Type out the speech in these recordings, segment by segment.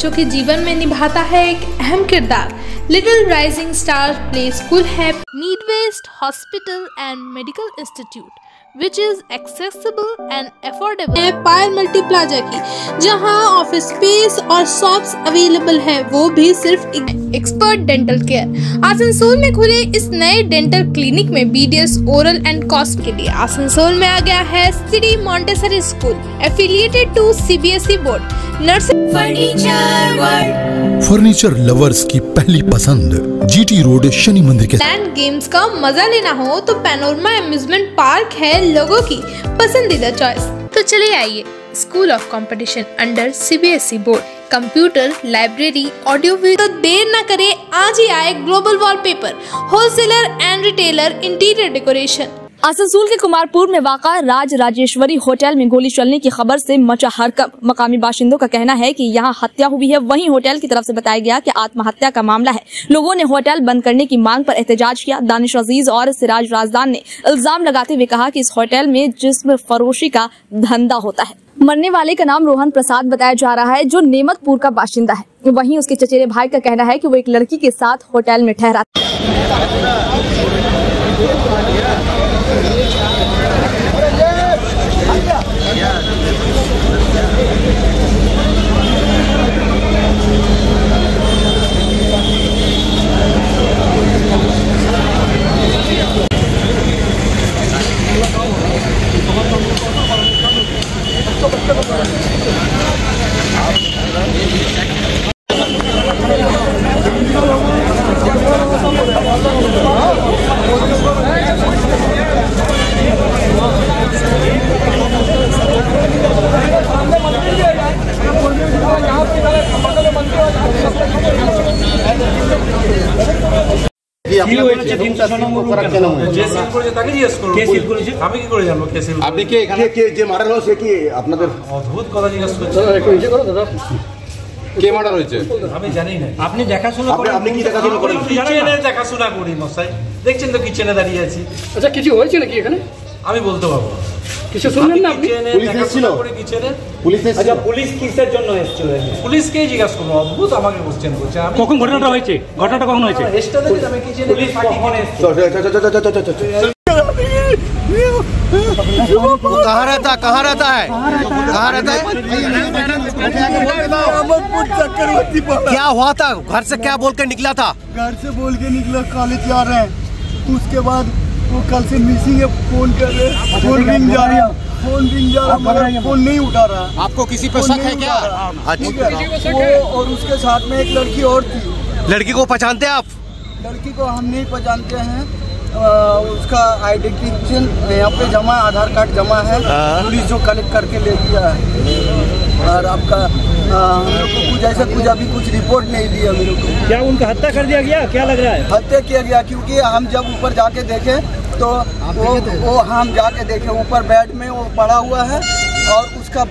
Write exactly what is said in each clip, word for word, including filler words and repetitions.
बच्चों के जीवन में निभाता है एक अहम किरदार। Little rising star play school है need based hospital and medical institute which is accessible and affordable है पायल मल्टी प्लाजा की, जहां ऑफिस स्पेस और शॉप्स अवेलेबल है, वो भी सिर्फ एक्सपर्ट डेंटल केयर। आसनसोल में खुले इस नए डेंटल क्लिनिक में बीडीएस ओरल एंड कॉस्ट के लिए आसनसोल में आ गया है city Montessori school affiliated to CBSE board. Nursery furniture world, furniture lovers की पहली पसंद, जीटी रोड शनि मंदिर के। लैंड गेम्स का मजा लेना हो तो पैनोरमा अम्यूजमेंट पार्क है लोगों की पसंदीदा चॉइस। तो चलिए आइए, school of competition under CBSE board, computer, library, audio video. तो देर न करें, आज ही आए global wallpaper, wholesaler and retailer, interior decoration. Asansol के कुमारपुर में वाक़ा राज राजेश्वरी होटल में गोली चलने की खबर से मचा हड़कंप। मकामी बाशिंदों का कहना है कि यहां हत्या हुई है, वहीं होटल की तरफ से बताया गया कि आत्महत्या का मामला है। लोगों ने होटल बंद करने की मांग पर एहतजाज किया। दानिश अजीज और सिराज राजदान ने इल्जाम लगाते हुए कहा कि इस होटल में जिस्म फरोशी का धंधा होता है। मरने वाले का नाम रोहन प्रसाद बताया जा रहा है, जो नेमतपुर का बाशिंदा है। वहीं उसके चचेरे भाई का कहना है कि वो एक लड़की के साथ होटल में ठहरा। আপনি কি এখানে কে যে মার্ডার হয়েছে কি আপনাদের অদ্ভুত কথা জিজ্ঞাসা করছেন? একটু নিচে করো দাদা, কে মার্ডার হয়েছে আমি জানি না। আপনি দেখাশোনা করেন? আপনি কি দেখাশোনা করেন? কিচেনে দেখাশোনা করি মশাই, দেখছেন তো কিচেনে দাঁড়িয়ে আছি। আচ্ছা কিছু হয়েছে নাকি এখানে? আমি বলতে পারবো না। কিছু শুনলেন না আপনি? পুলিশ এসেছিল? পুলিশ এসেছিল? আচ্ছা পুলিশ কিসের জন্য এসেছিল? পুলিশকেই জিজ্ঞাসা করুন, অদ্ভুত আমাকে কোশ্চেন করছে। কখন ঘটনাটা হয়েছে? ঘটনাটা কখন হয়েছে? এসটা দেখি আমি কিচেনে পুলিশ কখন এসেছে? कहाँ रहता कहाँ रहता है कहाँ रहता है? क्या हुआ था? घर से क्या बोल के निकला था? घर से बोल के निकला कॉलेज जा रहे हैं, उसके बाद वो कल से मिसिंग है, फोन कर रहे, फोन रिंग जा रहा है, फोन रिंग जा रहा है, फोन नहीं उठा रहा। आपको किसी पे शक है क्या? वो और उसके साथ में एक लड़की और थी। लड़की को पहचानते हैं आप? लड़की को हम नहीं पहचानते हैं। आ, उसका आइडेंटिफिकेशन यहाँ पे जमा, आधार कार्ड जमा है, पुलिस जो कलेक्ट करके ले गया है। और आपका हम लोग को कुछ ऐसा कुछ अभी कुछ रिपोर्ट नहीं दिया मेरे को। क्या उनका हत्या कर दिया गया? क्या लग रहा है? हत्या किया गया, क्योंकि हम जब ऊपर जाके देखे तो वो वो हम जाके देखे ऊपर बेड में वो पड़ा हुआ है और उसका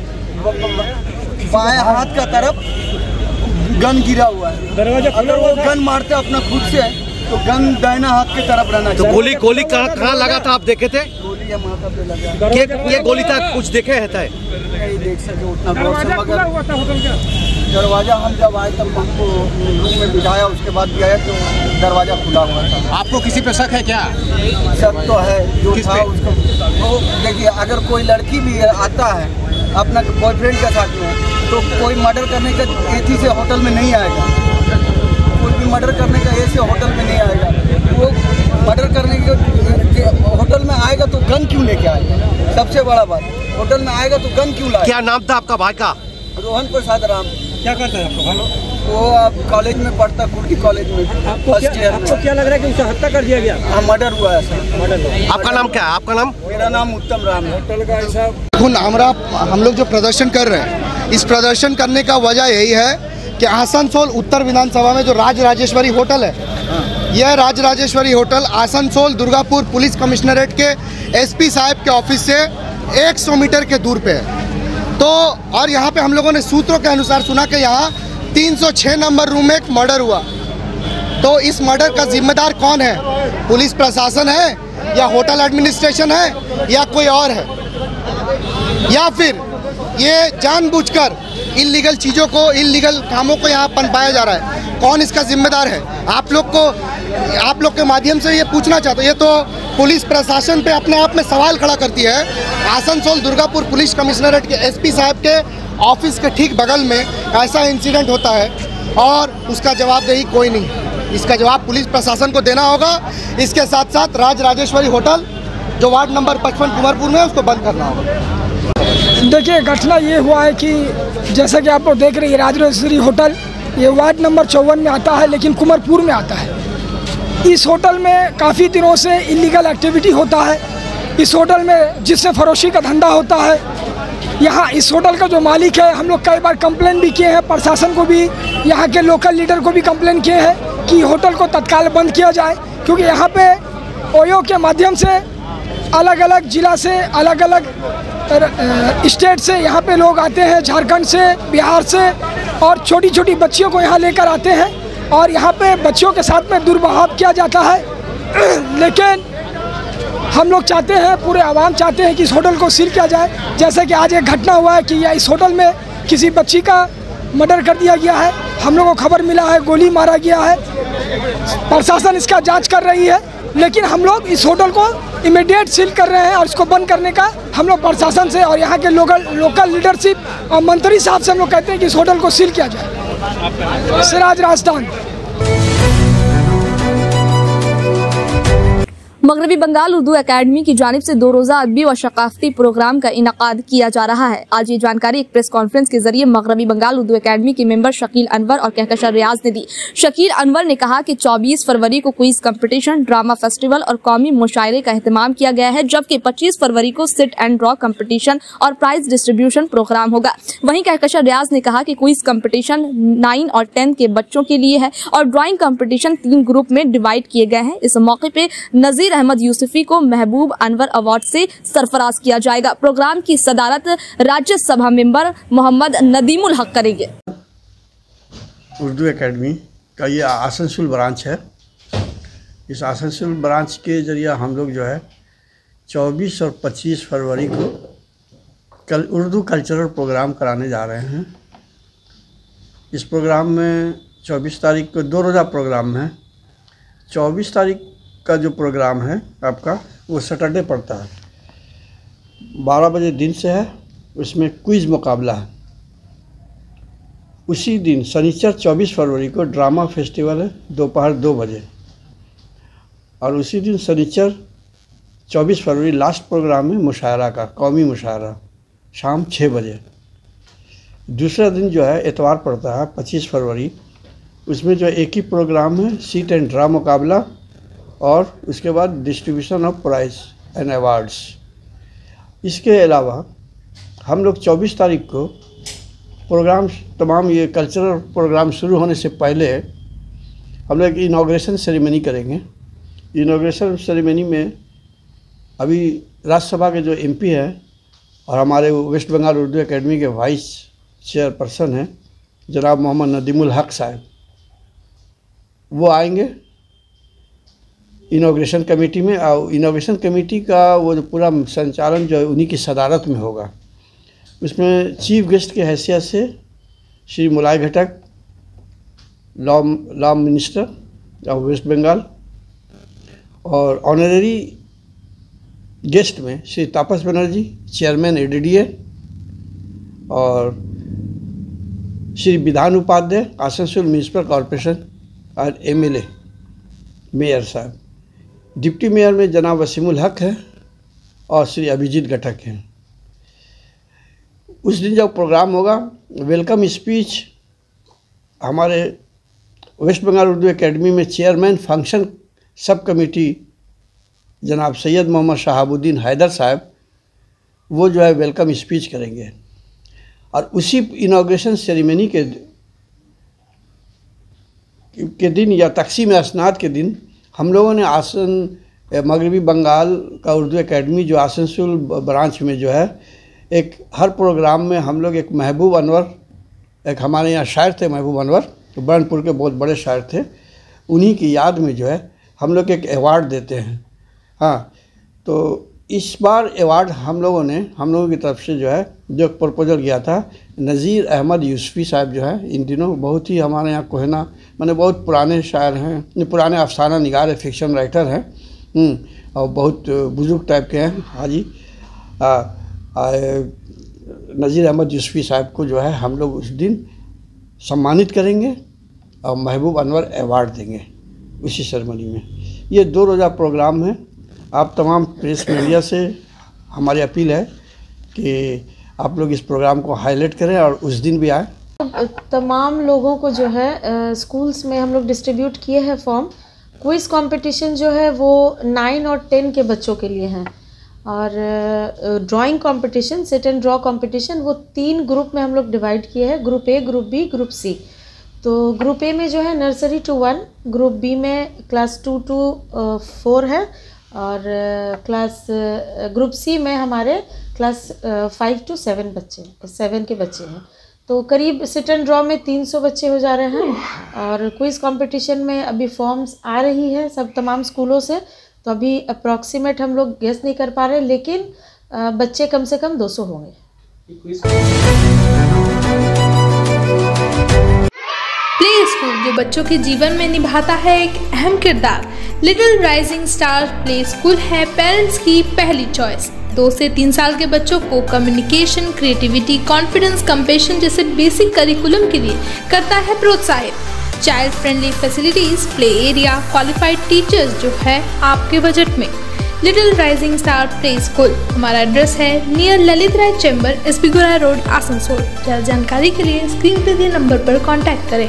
बाएं हाथ का तरफ गन गिरा हुआ है। दरवाजा अगर वो गन मारते अपना खुद से तो गन दाहिना हाथ की तरफ रहना चाहिए। तो गोली गोली कहाँ कहाँ लगा था, आप देखे थे? गोली या माथा पे लगा। ये ये गोली था, कुछ देखे है? नहीं देख सके उतना। दरवाजा खुला हुआ था होटल का? दरवाजा हम जब आए तब हमको रूम में बिठाया, उसके बाद गया तो दरवाजा खुला हुआ था। आपको किसी पे शक है क्या? शक तो है, जो था उसको। तो देखिए, अगर कोई लड़की भी आता है अपना बॉयफ्रेंड के साथ में, तो कोई मर्डर करने का एथी से होटल में नहीं आएगा। कोई भी मर्डर करने का ऐसे होटल में नहीं आएगा। वो मर्डर करने के होटल में आएगा तो गन क्यों लेके आएगा? सबसे बड़ा बात, होटल में आएगा तो गन क्यों लाएगा? क्या नाम था आपका भाई का? रोहन प्रसाद राम। क्या करता है आपका भाई? वो आप कॉलेज में पढ़ता, कुर्की कॉलेज में। आपको क्या, आपको क्या लग रहा है कि उसका हत्या कर दिया गया? हाँ, मर्डर हुआ है सर, मर्डर। आपका नाम क्या है? आपका नाम? मेरा नाम उत्तम राम है। होटल का हिसाब हमरा हम लोग जो प्रदर्शन कर रहे हैं, इस प्रदर्शन करने का वजह यही है कि आसनसोल उत्तर विधानसभा में जो राज राजेश्वरी होटल है, यह Raj Rajeshwari hotel Asansol Durgapur police commissionerate के एसपी साहब के ऑफिस से सौ मीटर के दूर पे है। तो और यहाँ पे हम लोगों ने सूत्रों के अनुसार सुना कि यहाँ तीन सौ छह नंबर रूम में एक मर्डर हुआ। तो इस मर्डर का जिम्मेदार कौन है? पुलिस प्रशासन है या होटल एडमिनिस्ट्रेशन है या कोई और है, या फिर ये जानबूझकर इल्लीगल चीज़ों को, इल्लीगल कामों को यहाँ पनपाया जा रहा है। कौन इसका जिम्मेदार है? आप लोग को, आप लोग के माध्यम से ये पूछना चाहते हैं। ये तो पुलिस प्रशासन पे अपने आप में सवाल खड़ा करती है। आसनसोल दुर्गापुर पुलिस कमिश्नरेट के एसपी साहब के ऑफिस के ठीक बगल में ऐसा इंसिडेंट होता है और उसका जवाबदेही कोई नहीं। इसका जवाब पुलिस प्रशासन को देना होगा। इसके साथ साथ राज राजेश्वरी होटल जो वार्ड नंबर पचपन कुंवरपुर में है उसको बंद करना होगा। देखिए, घटना ये हुआ है कि जैसा कि आप लोग देख रहे हैं, राज राजेश्वरी होटल ये वार्ड नंबर चौवन में आता है, लेकिन कुंवरपुर में आता है। इस होटल में काफ़ी दिनों से इलीगल एक्टिविटी होता है। इस होटल में जिससे फरोशी का धंधा होता है। यहाँ इस होटल का जो मालिक है, हम लोग कई बार कंप्लेन भी किए हैं, प्रशासन को भी, यहाँ के लोकल लीडर को भी कंप्लेन किए हैं कि होटल को तत्काल बंद किया जाए, क्योंकि यहाँ पे ओयो के माध्यम से अलग अलग ज़िला से, अलग अलग स्टेट से यहाँ पे लोग आते हैं, झारखंड से, बिहार से, और छोटी छोटी बच्चियों को यहाँ लेकर आते हैं और यहाँ पे बच्चियों के साथ में दुर्व्यवहार किया जाता है। लेकिन हम लोग चाहते हैं, पूरे आवाम चाहते हैं कि इस होटल को सील किया जाए। जैसे कि आज एक घटना हुआ है कि यह इस होटल में किसी बच्ची का मर्डर कर दिया गया है। हम लोगों को खबर मिला है गोली मारा गया है। प्रशासन इसका जांच कर रही है, लेकिन हम लोग इस होटल को इमीडिएट सील कर रहे हैं और इसको बंद करने का हम लोग प्रशासन से और यहाँ के लोकल लोकल लीडरशिप और मंत्री साहब से हम लोग कहते हैं कि इस होटल को सील किया जाए। सिराज राजस्थान। मगरबी बंगाल उर्दू एकेडमी की जानिब से दो रोजा अदबी व सकाफती प्रोग्राम का इनकाद किया जा रहा है। आज ये जानकारी एक प्रेस कॉन्फ्रेंस के जरिए मगरबी बंगाल उर्दू एकेडमी के मेंबर शकील अनवर और कहकशां रियाज ने दी। शकील अनवर ने कहा कि चौबीस फरवरी को क्विज कंपटीशन, ड्रामा फेस्टिवल और कौमी मुशायरे का एहतमाम किया गया है, जबकि पच्चीस फरवरी को सिट एंड ड्रॉ कंपटीशन और प्राइज डिस्ट्रीब्यूशन प्रोग्राम होगा। वहीं कहकशां रियाज ने कहा कि क्विज कंपटीशन नाइन और टेंथ के बच्चों के लिए है और ड्राइंग कंपटीशन तीन ग्रुप में डिवाइड किए गए हैं। इस मौके पे नजीर अहमद यूसुफी को महबूब अनवर अवार्ड से सरफराज किया जाएगा। प्रोग्राम की सदारत राज्यसभा मेंबर मोहम्मद नदीमुल हक करेंगे। उर्दू एकेडमी का ये आसनसोल ब्रांच है। इस आसनसोल ब्रांच के जरिए हम लोग जो है चौबीस और पच्चीस फरवरी को कल उर्दू कल्चरल प्रोग्राम कराने जा रहे हैं। इस प्रोग्राम में चौबीस तारीख को दो रोज़ा प्रोग्राम है। चौबीस तारीख का जो प्रोग्राम है आपका वो सैटरडे पड़ता है, बारह बजे दिन से है। उसमें क्विज़ मुकाबला है। उसी दिन शनिचर चौबीस फरवरी को ड्रामा फेस्टिवल है दोपहर दो बजे, और उसी दिन शनिचर चौबीस फरवरी लास्ट प्रोग्राम है मुशायरा का, कौमी मुशायरा, शाम छः बजे। दूसरा दिन जो है इतवार पड़ता है पच्चीस फरवरी। उसमें जो एक ही प्रोग्राम है, सीट एंड ड्रा मुकाबला और उसके बाद distribution of prize and awards. इसके अलावा हम लोग चौबीस तारीख को प्रोग्राम, तमाम ये कल्चरल प्रोग्राम शुरू होने से पहले हम लोग इनाग्रेशन सेरेमनी करेंगे। इनाग्रेशन सेरेमनी में अभी राज्यसभा के जो एमपी हैं और हमारे वेस्ट बंगाल उर्दू एकेडमी के वाइस चेयरपर्सन हैं जनाब मोहम्मद नदीमुल हक साहब, वो आएंगे इनाग्रेशन कमेटी में। और इनाग्रेशन कमेटी का वो जो पूरा संचालन जो है उन्हीं की सदारत में होगा। उसमें चीफ गेस्ट के हैसियत से Shri Moloy Ghatak, law law minister of West Bengal, और ऑनरेरी गेस्ट में Shri Tapas Banerjee, chairman A D D A, और श्री विधान उपाध्याय, आसनसोल म्यूनिसिपल कॉरपोरेशन और एम एल ए मेयर साहब। डिप्टी मेयर में जनाब वसीमुल हक है और श्री अभिजीत घटक हैं। उस दिन जब प्रोग्राम होगा, वेलकम स्पीच हमारे वेस्ट बंगाल उर्दू एकेडमी में चेयरमैन फंक्शन सब कमेटी जनाब सैयद मोहम्मद शहाबुद्दीन हैदर साहब, वो जो है वेलकम स्पीच करेंगे। और उसी इनाग्रेशन सेरेमनी के के दिन या तकसीम असनाद के दिन हम लोगों ने आसन मगरबी बंगाल का उर्दू एकेडमी जो आसनसोल ब्रांच में जो है एक हर प्रोग्राम में हम लोग एक महबूब अनवर, एक हमारे यहाँ शायर थे महबूब अनवर, तो बर्नपुर के बहुत बड़े शायर थे, उन्हीं की याद में जो है हम लोग एक अवार्ड देते हैं। हाँ, तो इस बार अवार्ड हम लोगों ने हम लोगों की तरफ से जो है जो प्रपोजल किया था नज़ीर अहमद यूसुफ़ी साहब जो है, इन दिनों बहुत ही हमारे यहाँ कोहना माने बहुत पुराने शायर हैं, पुराने अफसाना निगार है, फिक्शन राइटर हैं और बहुत बुजुर्ग टाइप के हैं। हाजी नज़ीर अहमद यूसुफ़ी साहब को जो है हम लोग उस दिन सम्मानित करेंगे और महबूब अनवर अवार्ड देंगे उसी सेरेमनी में। ये दो रोज़ा प्रोग्राम है। आप तमाम प्रेस मीडिया से हमारी अपील है कि आप लोग इस प्रोग्राम को हाईलाइट करें और उस दिन भी आए। तमाम लोगों को जो है स्कूल्स में हम लोग डिस्ट्रीब्यूट किए हैं फॉर्म। क्विज़ कंपटीशन जो है वो नाइन और टेन के बच्चों के लिए हैं और drawing competition, sit and draw competition, वो तीन ग्रुप में हम लोग डिवाइड किए हैं, group A, group B, group C. तो ग्रुप ए में जो है nursery to one, group B में क्लास टू टू फोर है और क्लास ग्रुप सी में हमारे क्लास फाइव टू सेवन बच्चे सेवन के बच्चे हैं। तो करीब सिट एंड ड्रॉ में तीन सौ बच्चे हो जा रहे हैं और क्विज़ कंपटीशन में अभी फॉर्म्स आ रही है सब तमाम स्कूलों से। तो अभी अप्रॉक्सीमेट हम लोग गेस नहीं कर पा रहे, लेकिन बच्चे कम से कम दो सौ होंगे। प्ले स्कूल जो बच्चों के जीवन में निभाता है एक अहम किरदार। Little rising star play school है पेरेंट्स की पहली चॉइस। दो से तीन साल के बच्चों को कम्युनिकेशन, क्रिएटिविटी, कॉन्फिडेंस, कंपेशन जैसे बेसिक करिकुलम के लिए करता है प्रोत्साहित। Child friendly facilities, play area, qualified teachers जो है आपके बजट में। Little rising star play school, हमारा एड्रेस है near Lalit Rai chamber, S B Gorai road, Asansol. ज्यादा जानकारी के लिए स्क्रीन पे दिए नंबर पर कांटेक्ट करें।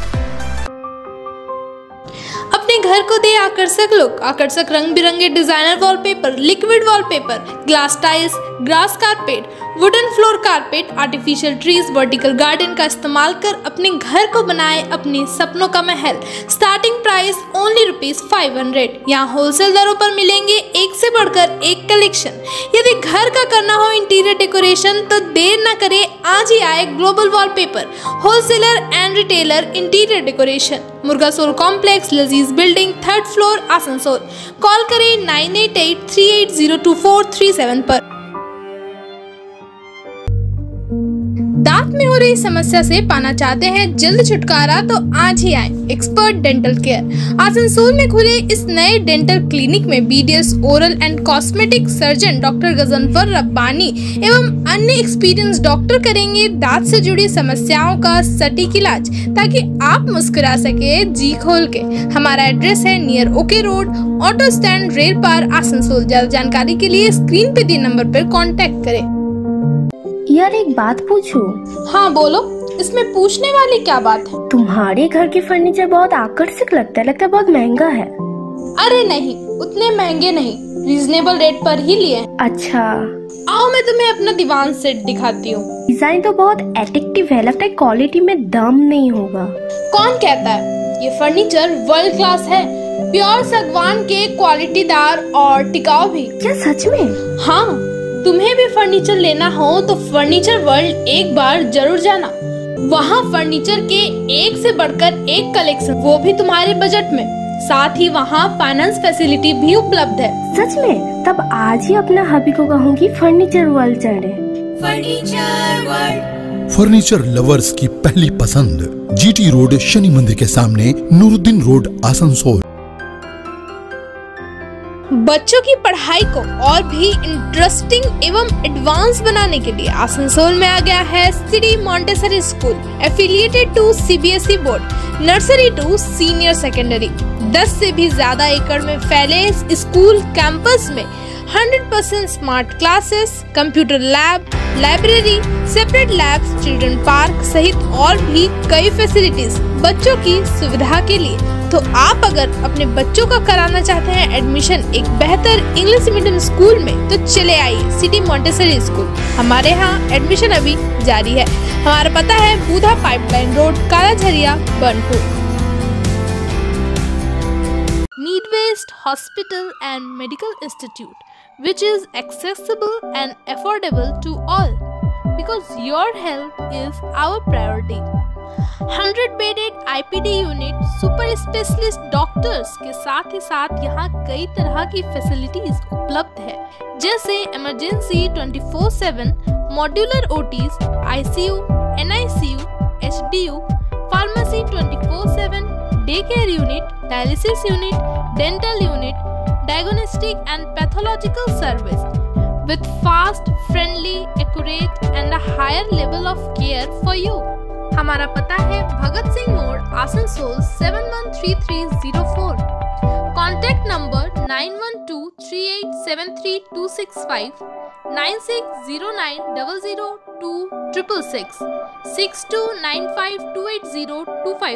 अपने घर को दे आकर्षक लुक, आकर्षक रंग बिरंगे designer wallpaper, liquid wallpaper, glass tiles, grass carpet, wooden floor carpet, artificial trees, vertical garden का इस्तेमाल कर अपने घर को बनाए अपने सपनों का महल। Starting price only rupees five hundred. यहाँ होलसेल दरों पर मिलेंगे एक से बढ़कर एक कलेक्शन। यदि घर का करना हो इंटीरियर डेकोरेशन तो देर न करे, आज ही आए global wallpaper, wholesaler and retailer interior decoration, Murgasol complex, Lazeez building, third floor, Asansol. Call करें nine eight eight three eight zero two four three seven पर। दांत में हो रही समस्या से पाना चाहते हैं जल्द छुटकारा तो आज ही आए एक्सपर्ट डेंटल केयर। आसनसोल में खुले इस नए डेंटल क्लिनिक में BDS, oral and cosmetic surgeon doctor Ghazanfar Rabbani एवं अन्य एक्सपीरियंस डॉक्टर करेंगे दांत से जुड़ी समस्याओं का सटीक इलाज, ताकि आप मुस्कुरा सके जी खोल के। हमारा एड्रेस है near OK road, auto stand, Railpar, Asansol. ज्यादा जानकारी के लिए स्क्रीन पे दिए नंबर पर कॉन्टेक्ट करें। यार एक बात पूछूं? हाँ बोलो, इसमें पूछने वाली क्या बात है? तुम्हारे घर के फर्नीचर बहुत आकर्षक लगता है, लगता है बहुत महंगा है। अरे नहीं, उतने महंगे नहीं, रीजनेबल रेट पर ही लिए। अच्छा, आओ मैं तुम्हें अपना दीवान सेट दिखाती हूँ। डिजाइन तो बहुत एट्रैक्टिव है, लगता है क्वालिटी में दम नहीं होगा। कौन कहता है? ये फर्नीचर वर्ल्ड क्लास है, प्योर सागवान के, क्वालिटीदार और टिकाऊ भी। क्या सच में? हाँ, तुम्हें भी फर्नीचर लेना हो तो फर्नीचर वर्ल्ड एक बार जरूर जाना। वहाँ फर्नीचर के एक से बढ़कर एक कलेक्शन, वो भी तुम्हारे बजट में। साथ ही वहाँ फाइनेंस फैसिलिटी भी उपलब्ध है। सच में? तब आज ही अपना हबी को कहूँगी फर्नीचर वर्ल्ड चढ़े। फर्नीचर वर्ल्ड, फर्नीचर लवर्स की पहली पसंद। जीटी रोड, शनि मंदिर के सामने, नूरुद्दीन रोड, आसनसोल। बच्चों की पढ़ाई को और भी इंटरेस्टिंग एवं एडवांस बनाने के लिए आसनसोल में आ गया है city Montessori school, affiliated to CBSE board, nursery to senior secondary. दस से भी ज्यादा एकड़ में फैले इस स्कूल कैंपस में hundred percent smart classes, computer lab, library, separate labs, children park सहित और भी कई फैसिलिटीज बच्चों की सुविधा के लिए। तो आप अगर अपने बच्चों का कराना चाहते हैं एडमिशन एक बेहतर इंग्लिश मीडियम स्कूल में, तो चले आइए सिटी मॉन्टेसरी स्कूल। हमारे यहाँ एडमिशन अभी जारी है। हमारा पता है बूधा पाइपलाइन रोड, कालाझरिया, बनपुर। नीडवेस्ट hospital and medical institute, which is accessible and affordable to all, because your health is our priority. Hundred bedded I P D unit, super specialist doctors के साथ ही साथ यहाँ कई तरह की फैसिलिटीज उपलब्ध है, जैसे emergency twenty four seven, modular OTs, I C U, N I C U, H D U, pharmacy twenty-four seven, daycare unit, dialysis unit, dental unit, diagnostic and pathological service with fast, friendly, accurate and a higher level of care for you. हमारा पता है भगत सिंह मोड़, Asansol seven one three three zero four. Contact number nine one two three eight seven three two six five, nine six zero nine zero zero two six six six, six two nine five two eight zero two five.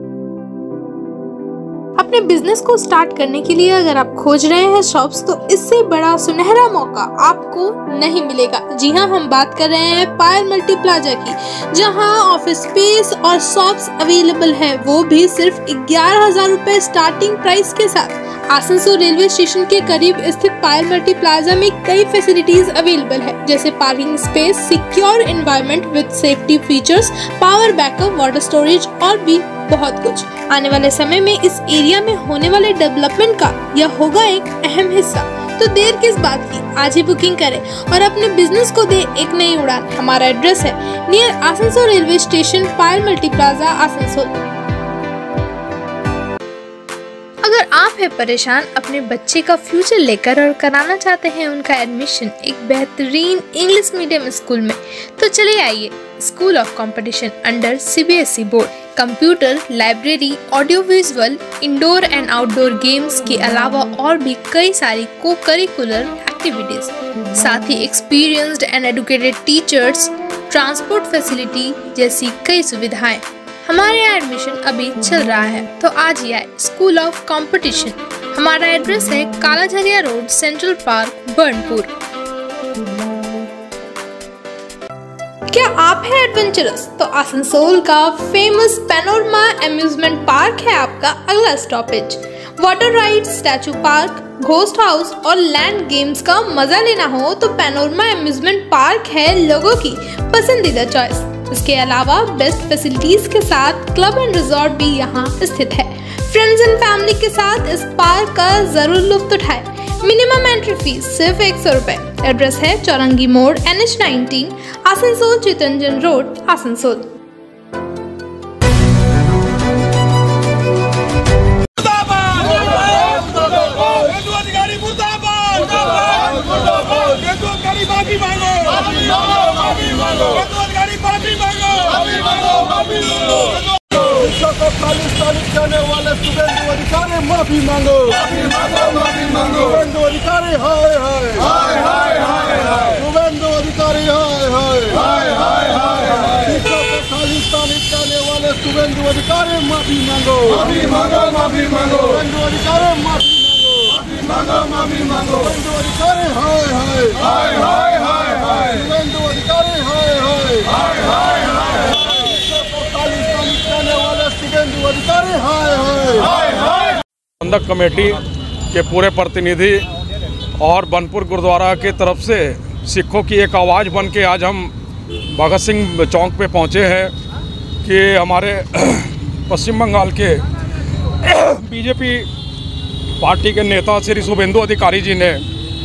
अपने business को start करने के लिए अगर आप खोज रहे हैं शॉप्स, तो इससे बड़ा सुनहरा मौका आपको नहीं मिलेगा। जी हाँ, हम बात कर रहे हैं पायल मल्टी प्लाजा की, जहां ऑफिस स्पेस और शॉप्स अवेलेबल है, वो भी सिर्फ ग्यारह हजार रुपए स्टार्टिंग प्राइस के साथ। आसनसोल रेलवे स्टेशन के करीब स्थित पायल मल्टी प्लाजा में कई फैसिलिटीज अवेलेबल है, जैसे parking space, secure environment with safety features, power backup, water storage और भी बहुत कुछ। आने वाले समय में इस एरिया में होने वाले डेवलपमेंट का यह होगा एक अहम हिस्सा। तो देर किस बात की, आज ही बुकिंग करें और अपने बिजनेस को दे एक नई उड़ान। हमारा एड्रेस है near Asansol railway station, Payal multi plaza, Asansol. अगर आप है परेशान अपने बच्चे का फ्यूचर लेकर और कराना चाहते हैं उनका एडमिशन एक बेहतरीन इंग्लिश मीडियम स्कूल में, तो चलिए आइए school of competition under C B S E board. Computer, library, audio visual, indoor and outdoor games के अलावा और भी कई सारी को करिकुलर एक्टिविटीज, साथ ही experienced and educated teachers, transport facility जैसी कई सुविधाएं। हमारे यहाँ एडमिशन अभी चल रहा है, तो आज ही आए स्कूल ऑफ कंपटीशन। हमारा एड्रेस है Kalajharia road, central park, Burnpur. क्या आप है एडवेंचरस, तो आसनसोल का फेमस पैनोरमा अम्यूजमेंट पार्क है आपका अगला stoppage. Water ride, statue park, ghost house और लैंड गेम्स का मजा लेना हो तो पैनोरमा अम्यूजमेंट पार्क है लोगों की पसंदीदा चॉइस। इसके अलावा बेस्ट फैसिलिटीज के साथ क्लब एंड रिजॉर्ट भी यहाँ स्थित है। फ्रेंड्स एंड फैमिली के साथ इस पार्क का जरूर लुत्फ उठाएं। मिनिमम एंट्री फीस सिर्फ एक सौ रुपए। एड्रेस है चौरंगी मोड़, N H nineteen, Asansol Chittaranjan road, Asansol. करने वाले शुभेंदु अधिकारी माफी मांगो, माफी मांगो, माफी मांगो। शुभेंदु अधिकारी हाय हाय हाय हाय हाय हाय। शुभेंदु अधिकारी हाय हाय हाय हाय हाय हाय। शिक्षकों को खालिस्तानी करने वाले शुभेंदु अधिकारी माफी मांगो, माफी मांगो, माफी मांगो। शुभेंदु अधिकारी माफी मांगो, माफी मांगो, माफी मांगो। शुभेंदु अधिकारी हाय हाय हाय हाय हाय हाय। शुभेंदु अधिकारी हाय हाय हाय हाय हाय। प्रबंधक कमेटी के पूरे प्रतिनिधि और बनपुर गुरुद्वारा के तरफ से सिखों की एक आवाज़ बन के आज हम भगत सिंह चौक पे पहुंचे हैं कि हमारे पश्चिम बंगाल के बीजेपी पार्टी के नेता श्री शुभेंदु अधिकारी जी ने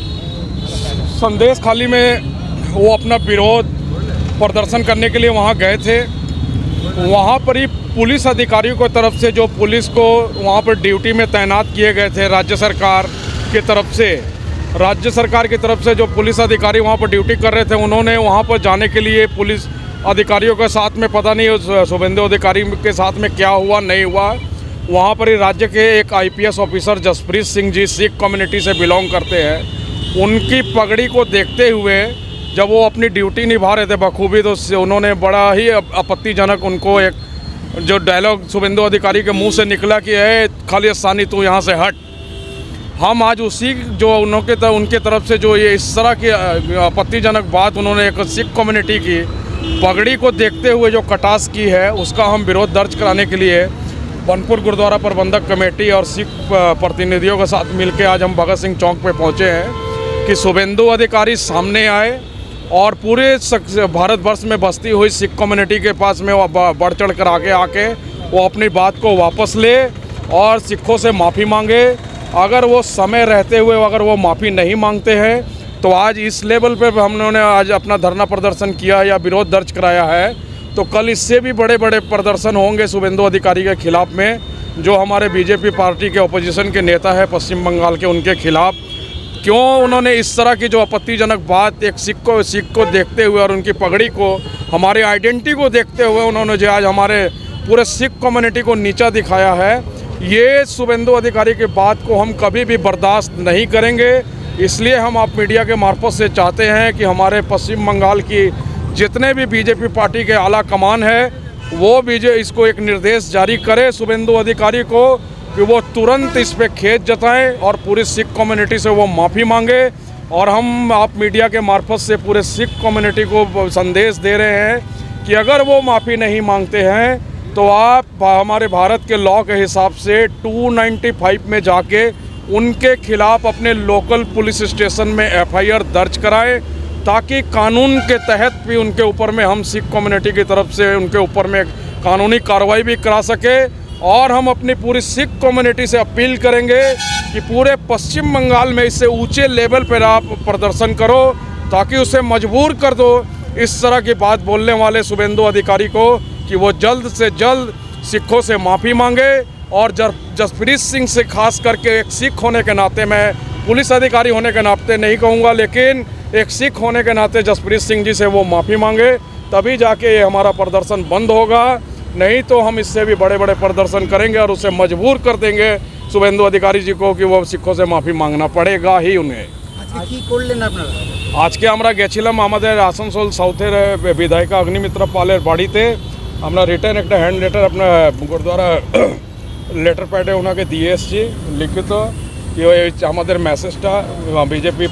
संदेश खाली में वो अपना विरोध प्रदर्शन करने के लिए वहां गए थे। वहाँ पर ही पुलिस अधिकारियों की तरफ से, जो पुलिस को वहाँ पर ड्यूटी में तैनात किए गए थे राज्य सरकार की तरफ से, राज्य सरकार की तरफ से जो पुलिस अधिकारी वहाँ पर ड्यूटी कर रहे थे, उन्होंने वहाँ पर जाने के लिए पुलिस अधिकारियों के साथ में पता नहीं उस शुभेंदु अधिकारी के साथ में क्या हुआ नहीं हुआ, वहाँ पर ही राज्य के एक I P S officer Jaspreet Singh ji Sikh community से बिलोंग करते हैं, उनकी पगड़ी को देखते हुए जब वो अपनी ड्यूटी निभा रहे थे बखूबी, तो उन्होंने बड़ा ही आपत्तिजनक उनको एक जो डायलॉग शुभेंदु अधिकारी के मुंह से निकला कि है खालिस्तानी तू यहाँ से हट। हम आज उसी जो उनके तरफ उनके तरफ से जो ये इस तरह की आपत्तिजनक बात उन्होंने एक सिख कम्युनिटी की पगड़ी को देखते हुए जो कटास की है, उसका हम विरोध दर्ज कराने के लिए बनपुर गुरुद्वारा प्रबंधक कमेटी और सिख प्रतिनिधियों के साथ मिलकर आज हम भगत सिंह चौक पे पहुँचे हैं कि शुभेंदु अधिकारी सामने आए और पूरे भारत वर्ष में बसती हुई सिख कम्युनिटी के पास में वो बढ़ चढ़ कर आगे आके वो अपनी बात को वापस ले और सिखों से माफ़ी मांगे। अगर वो समय रहते हुए अगर वो माफ़ी नहीं मांगते हैं तो आज इस लेवल पे हमने आज अपना धरना प्रदर्शन किया या विरोध दर्ज कराया है, तो कल इससे भी बड़े बड़े प्रदर्शन होंगे शुभेंदु अधिकारी के खिलाफ में, जो हमारे बीजेपी पार्टी के ओपोजिशन के नेता है पश्चिम बंगाल के, उनके खिलाफ। क्यों उन्होंने इस तरह की जो आपत्तिजनक बात एक सिख को सिख को देखते हुए और उनकी पगड़ी को, हमारे आइडेंटिटी को देखते हुए उन्होंने जो आज हमारे पूरे सिख कम्युनिटी को नीचा दिखाया है, ये शुभेंदु अधिकारी की बात को हम कभी भी बर्दाश्त नहीं करेंगे। इसलिए हम आप मीडिया के मार्फत से चाहते हैं कि हमारे पश्चिम बंगाल की जितने भी बीजेपी पार्टी के आला कमान है वो बीजे इसको एक निर्देश जारी करे शुभेंदु अधिकारी को कि वो तुरंत इस पे खेद जताएं और पूरी सिख कम्युनिटी से वो माफ़ी मांगे। और हम आप मीडिया के मार्फत से पूरे सिख कम्युनिटी को संदेश दे रहे हैं कि अगर वो माफ़ी नहीं मांगते हैं तो आप हमारे भारत के लॉ के हिसाब से दो सौ पचानवे में जाके उनके खिलाफ अपने लोकल पुलिस स्टेशन में एफ आई आर दर्ज कराएं, ताकि कानून के तहत भी उनके ऊपर में हम सिख कम्युनिटी की तरफ से उनके ऊपर में कानूनी कार्रवाई भी करा सके। और हम अपनी पूरी सिख कम्युनिटी से अपील करेंगे कि पूरे पश्चिम बंगाल में इससे ऊंचे लेवल पर आप प्रदर्शन करो, ताकि उसे मजबूर कर दो इस तरह की बात बोलने वाले शुभेंदु अधिकारी को कि वो जल्द से जल्द सिखों से माफ़ी मांगे। और जसप्रीत सिंह से खास करके एक सिख होने के नाते, मैं पुलिस अधिकारी होने के नाते नहीं कहूँगा, लेकिन एक सिख होने के नाते जसप्रीत सिंह जी से वो माफ़ी मांगे, तभी जाके ये हमारा प्रदर्शन बंद होगा। नहीं तो हम इससे भी बड़े बड़े प्रदर्शन करेंगे और उसे मजबूर कर देंगे शुभेंदु अधिकारी जी को कि वो सिखों से माफ़ी मांगना पड़ेगा ही उन्हें। आज के আমরা গেছিলাম আমাদের আসানসোল সাউথের বিধায়িকা অগ্নিমিত্রা পালের বাড়িতে, আমরা রিটার্ন একটা হ্যান্ড লেটার আপনার গুরুদ্বারা লেটার প্যাডে ওনাকে দিয়ে এসেছি লিখিত कि ওই আমাদের মেসেজটা বিজেপি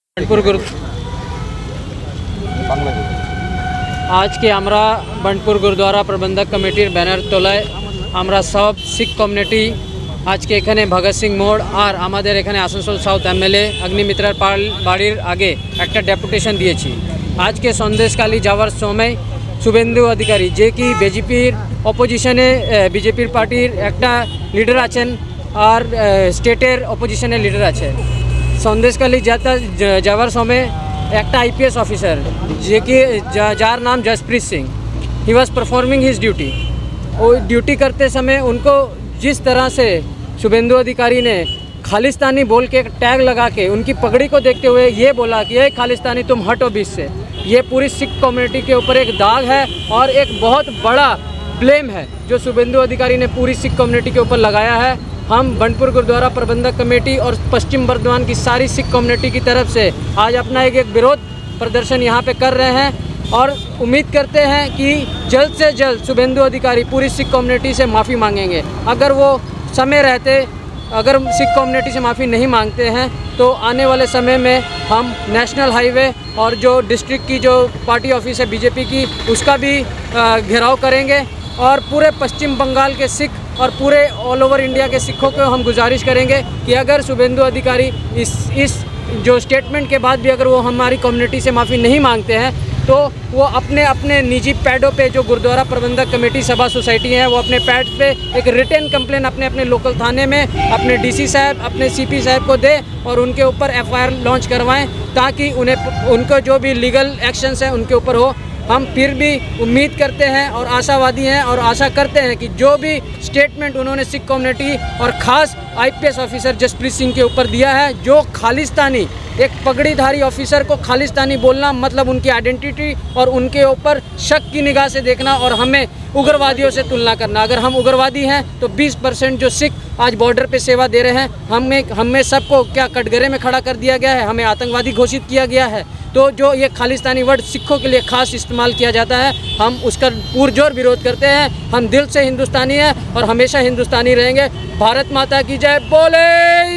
আজকে আমরা বানপুর গুরুদ্বারা প্রবন্ধক কমিটির ব্যানার তোলায় আমরা সব শিখ কমিউনিটি আজকে এখানে ভগৎ সিং মোড় আর আমাদের এখানে আসানসোল সাউথ এমএলএ অগ্নিমিত্রার পাল বাড়ির আগে একটা ডেপুটেশন দিয়েছি। আজকে সন্দেশখালী যাওয়ার সময় শুভেন্দু অধিকারী যে কি বিজেপির অপোজিশনে বিজেপির পার্টির একটা লিডার আছেন আর স্টেটের অপোজিশনের লিডার আছে, সন্দেশখালী যাওয়ার সময় একটা আইপিএস অফিসার যে কি যার नाम Jaspreet Singh, he was performing his duty. वो ड्यूटी करते समय उनको जिस तरह से शुभेंदु अधिकारी ने खालिस्तानी बोल के एक टैग लगा के उनकी पगड़ी को देखते हुए ये बोला कि ये खालिस्तानी तुम हटो बीच से, ये पूरी सिख कम्युनिटी के ऊपर एक दाग है और एक बहुत बड़ा ब्लेम है जो शुभेंदु अधिकारी ने पूरी सिख कम्युनिटी के ऊपर लगाया है। हम बनपुर गुरुद्वारा प्रबंधक कमेटी और पश्चिम बर्धमान की सारी सिख कम्युनिटी की तरफ से आज अपना एक एक विरोध प्रदर्शन यहाँ पे कर रहे हैं और उम्मीद करते हैं कि जल्द से जल्द शुभेंदु अधिकारी पूरी सिख कम्युनिटी से माफ़ी मांगेंगे। अगर वो समय रहते अगर सिख कम्युनिटी से माफ़ी नहीं मांगते हैं तो आने वाले समय में हम नेशनल हाईवे और जो डिस्ट्रिक्ट की जो पार्टी ऑफिस है बीजेपी की उसका भी घेराव करेंगे और पूरे पश्चिम बंगाल के सिख और पूरे ऑल ओवर इंडिया के सिखों को हम गुजारिश करेंगे कि अगर शुभेंदु अधिकारी इस इस जो स्टेटमेंट के बाद भी अगर वो हमारी कम्युनिटी से माफ़ी नहीं मांगते हैं तो वो अपने अपने निजी पैडों पे जो गुरुद्वारा प्रबंधक कमेटी सभा सोसाइटी है वो अपने पैड पे एक रिटर्न कंप्लेन अपने अपने लोकल थाने में अपने डीसी साहब अपने सीपी साहब को दे और उनके ऊपर एफआईआर लॉन्च करवाएं, ताकि उन्हें उनको जो भी लीगल एक्शंस हैं उनके ऊपर हो। हम फिर भी उम्मीद करते हैं और आशावादी हैं और आशा करते हैं कि जो भी स्टेटमेंट उन्होंने सिख कम्युनिटी और ख़ास आईपीएस ऑफिसर जसप्रीत सिंह के ऊपर दिया है, जो खालिस्तानी एक पगड़ीधारी ऑफिसर को खालिस्तानी बोलना मतलब उनकी आइडेंटिटी और उनके ऊपर शक की निगाह से देखना और हमें उग्रवादियों से तुलना करना। अगर हम उग्रवादी हैं तो बीस परसेंट जो सिख आज बॉर्डर पे सेवा दे रहे हैं हमें हमें सबको क्या कटघरे में खड़ा कर दिया गया है, हमें आतंकवादी घोषित किया गया है। तो जो ये खालिस्तानी वर्ड सिखों के लिए खास इस्तेमाल किया जाता है हम उसका पुरजोर विरोध करते हैं। हम दिल से हिंदुस्तानी हैं और हमेशा हिंदुस्तानी रहेंगे। भारत माता की जय, बोले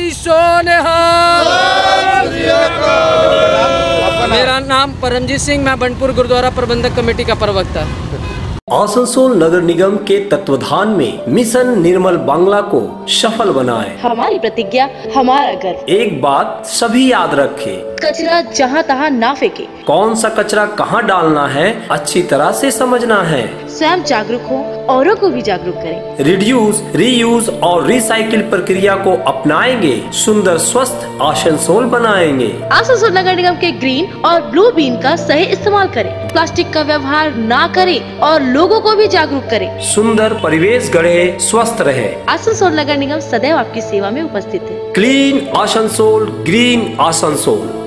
सोनिहाल। मेरा नाम परमजीत सिंह, मैं बनपुर गुरुद्वारा प्रबंधक कमेटी का प्रवक्ता। आसनसोल नगर निगम के तत्वाधान में मिशन निर्मल बांग्ला को सफल बनाएं। हमारी प्रतिज्ञा हमारा गर्व। एक बात सभी याद रखें, कचरा जहाँ तहाँ ना फेंके। कौन सा कचरा कहाँ डालना है अच्छी तरह से समझना है। स्वयं जागरूक हो, औरों को भी जागरूक करें। रिड्यूस, रीयूज और रिसाइकिल प्रक्रिया को अपनाएंगे, सुंदर स्वस्थ आसनसोल बनाएंगे। आसनसोल नगर निगम के ग्रीन और ब्लू बीन का सही इस्तेमाल करें, प्लास्टिक का व्यवहार ना करें और लोगों को भी जागरूक करें। सुंदर परिवेश गढ़े, स्वस्थ रहे। आसनसोल नगर निगम सदैव आपकी सेवा में उपस्थित है। Clean Asansol, green Asansol.